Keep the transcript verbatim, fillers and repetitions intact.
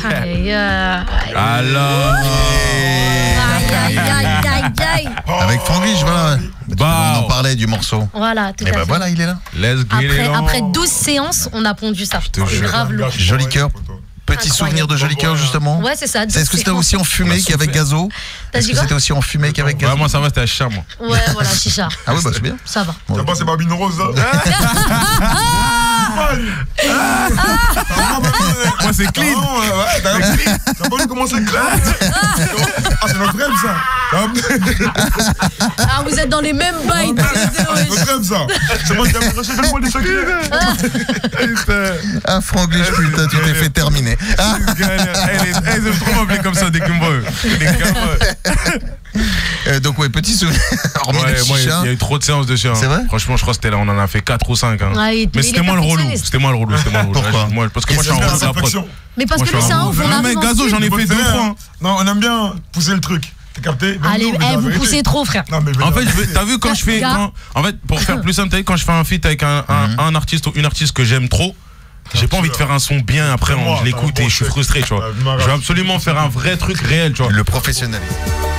Aïe, aïe. Alors. Aïe, aïe, aïe, aïe, aïe. Avec Franglish, voilà. Bah, on en parlait du morceau. Voilà, tout Et à bah fait. voilà, il est là. Let's get Après, it on. après douze séances, on a pondu ça. te C'est jure. grave lourd. Joli cœur. Petit Incroyable. souvenir de Joli cœur, justement. Ouais, c'est ça. C'est- Est-ce que c'était aussi en On fumée a qu'avec souffert. Gazo? T'as Est-ce dit que quoi? c'était aussi en fumée qu'avec Ouais, Gazo? moi, ça va, c'était à chicha, moi. Ouais, voilà, chicha. Ah oui, bah c'est bien. Ça va. T'as pas c'est Babine Rose, ça? Moi, c'est clean. Ah, ouais, ouais, t'as t'as pas vu comment c'est clean? Ah, c'est notre rêve, ça. Ah, vous êtes dans les mêmes bails. Ah, c'est notre rêve, ça. C'est moi qui ai racheté le mois des secrets. Ah, Franglish, putain, tu t'es fait terminer. Ah, Elles aiment trop m'appeler comme ça dès qu'ils me voient. Dès qu'ils me voient. euh, donc, ouais, petit souvenir. Hormis Ouais, le moi, il y chicha. a eu trop de séances dessus. Hein. C'est vrai? Franchement, je crois que c'était là, on en a fait quatre ou cinq. Hein. Ouais, il était- Mais il c'était est moi le relou. perfectionniste. C'était moi le relou. C'était moi le relou. Pourquoi? Moi, parce que moi, je suis en relou de la prod. Mais parce Moi, que je lui, suis c'est un un relou. ouf. On Non, a mais vraiment Gazo, j'en ai su. fait deux fois. hein. Non, on aime bien pousser le truc. T'as capté? Même Allez, nous, mais eh, la vous vérité. poussez trop, frère. Non, mais En fait, je vais- t'as vu quand je fais. Gars. quand- en fait, pour faire plus simple, t'as vu quand je fais un feat avec un, un, un artiste ou une artiste que j'aime trop, j'ai pas envie de faire un son bien après, C'est moi, je l'écoute t'as un et je suis bon frustré, tu vois. check. Je veux absolument faire un vrai truc réel, tu vois. Le professionnalisme.